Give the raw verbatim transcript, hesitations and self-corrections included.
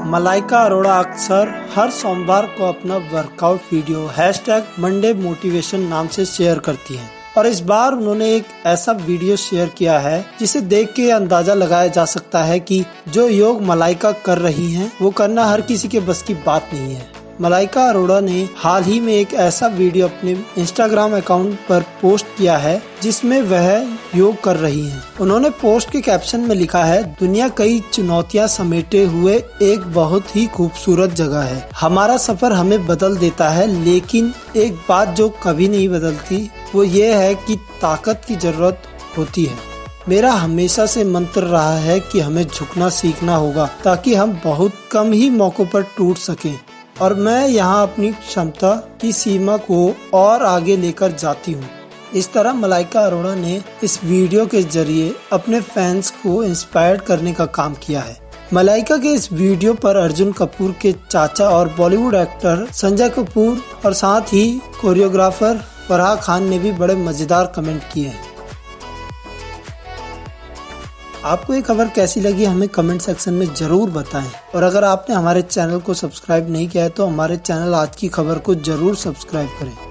मलाइका अरोड़ा अक्सर हर सोमवार को अपना workout video hashtag Monday motivation नाम से शेयर करती हैं और इस बार उन्होंने एक ऐसा वीडियो शेयर किया है जिसे देख के अंदाजा लगाया जा सकता है कि जो योग मलाइका कर रही हैं वो करना हर किसी के बस की बात नहीं है। मलाइका अरोड़ा ने हाल ही में एक ऐसा वीडियो अपने इंस्टाग्राम अकाउंट पर पोस्ट किया है जिसमें वह योग कर रही हैं। उन्होंने पोस्ट के कैप्शन में लिखा है, दुनिया कई चुनौतियां समेटे हुए एक बहुत ही खूबसूरत जगह है। हमारा सफर हमें बदल देता है, लेकिन एक बात जो कभी नहीं बदलती वो ये है कि ताकत की जरूरत होती है। मेरा हमेशा से मंत्र रहा है कि हमें झुकना सीखना होगा ताकि हम बहुत कम ही मौकों पर टूट सकें और मैं यहाँ अपनी क्षमता की सीमा को और आगे लेकर जाती हूँ। इस तरह मलाइका अरोड़ा ने इस वीडियो के जरिए अपने फैंस को इंस्पायर करने का काम किया है। मलाइका के इस वीडियो पर अर्जुन कपूर के चाचा और बॉलीवुड एक्टर संजय कपूर और साथ ही कोरियोग्राफर फराह खान ने भी बड़े मजेदार कमेंट किए हैं। आपको ये खबर कैसी लगी हमें कमेंट सेक्शन में जरूर बताएं और अगर आपने हमारे चैनल को सब्सक्राइब नहीं किया है तो हमारे चैनल आज की खबर को जरूर सब्सक्राइब करें।